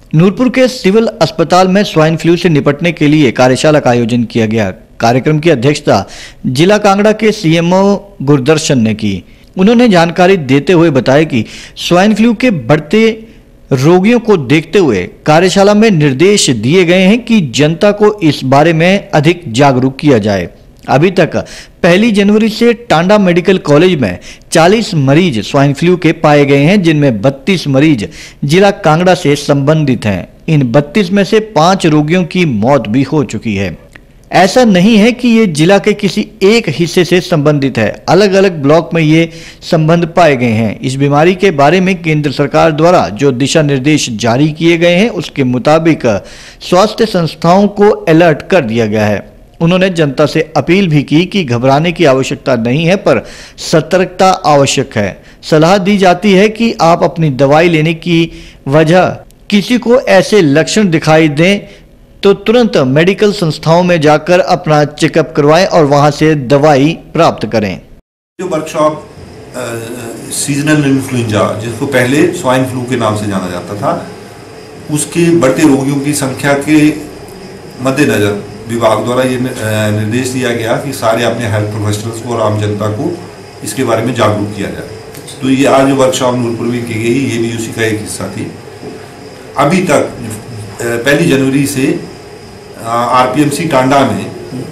नूरपुर के सिविल अस्पताल में स्वाइन फ्लू से निपटने के लिए कार्यशाला का आयोजन किया गया। कार्यक्रम की अध्यक्षता जिला कांगड़ा के सीएमओ गुरदर्शन ने की। उन्होंने जानकारी देते हुए बताया कि स्वाइन फ्लू के बढ़ते रोगियों को देखते हुए कार्यशाला में निर्देश दिए गए हैं कि जनता को इस बारे में अधिक जागरूक किया जाए। अभी तक 1 जनवरी से टांडा मेडिकल कॉलेज में 40 मरीज स्वाइन फ्लू के पाए गए हैं, जिनमें 32 मरीज जिला कांगड़ा से संबंधित हैं। इन 32 में से 5 रोगियों की मौत भी हो चुकी है। ऐसा नहीं है कि ये जिला के किसी एक हिस्से से संबंधित है, अलग अलग ब्लॉक में ये संबंध पाए गए हैं। इस बीमारी के बारे में केंद्र सरकार द्वारा जो दिशा निर्देश जारी किए गए हैं उसके मुताबिक स्वास्थ्य संस्थाओं को अलर्ट कर दिया गया है। उन्होंने जनता से अपील भी की कि घबराने की आवश्यकता नहीं है, पर सतर्कता आवश्यक है। सलाह दी जाती है कि आप अपनी दवाई लेने की वजह किसी को ऐसे लक्षण दिखाई दें तो तुरंत मेडिकल संस्थाओं में जाकर अपना चेकअप करवाएं और वहां से दवाई प्राप्त करें। जो वर्कशॉप सीजनल इन्फ्लुएंजा, जिसको पहले स्वाइन फ्लू के नाम से जाना जाता था, उसके बढ़ते रोगियों की संख्या के मद्देनजर विभाग द्वारा ये निर्देश दिया गया कि सारे अपने हेल्थ प्रोफेशनल्स को और आम जनता को इसके बारे में जागरूक किया जाए। तो ये आज जो वर्कशॉप नूरपुर में की गई, ये भी उसी का एक हिस्सा थी। अभी तक 1 जनवरी से आरपीएमसी टांडा में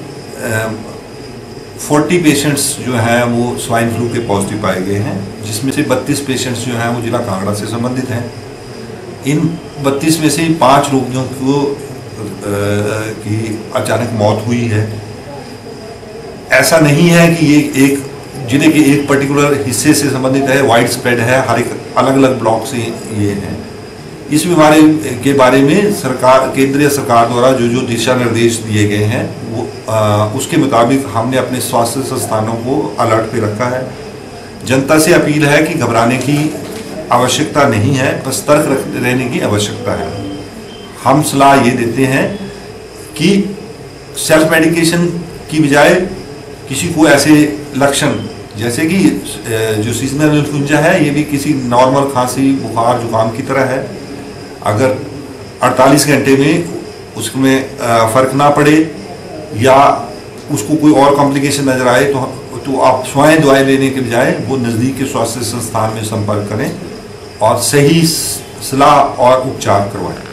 40 पेशेंट्स जो हैं वो स्वाइन फ्लू के पॉजिटिव पाए गए हैं, जिसमें से 32 पेशेंट्स जो हैं वो जिला कांगड़ा से संबंधित हैं। इन 32 में से 5 रोगियों को की अचानक मौत हुई है। ऐसा नहीं है कि ये एक जिले के एक पर्टिकुलर हिस्से से संबंधित है, वाइड स्प्रेड है, हर एक अलग अलग ब्लॉक से ये है। इस बीमारी के बारे में सरकार, केंद्रीय सरकार द्वारा जो दिशा निर्देश दिए गए हैं वो उसके मुताबिक हमने अपने स्वास्थ्य संस्थानों को अलर्ट पे रखा है। जनता से अपील है कि घबराने की आवश्यकता नहीं है, बस सतर्क रहने की आवश्यकता है। हम सलाह ये देते हैं कि सेल्फ मेडिकेशन की बजाय किसी को ऐसे लक्षण, जैसे कि जो सीजनल इन्फ्लुएंजा है, ये भी किसी नॉर्मल खांसी, बुखार, जुकाम की तरह है। अगर 48 घंटे में उसमें फ़र्क ना पड़े या उसको कोई और कॉम्प्लिकेशन नज़र आए तो आप स्वयं दवाई लेने के बजाय वो नज़दीक के स्वास्थ्य संस्थान में संपर्क करें और सही सलाह और उपचार करवाएं।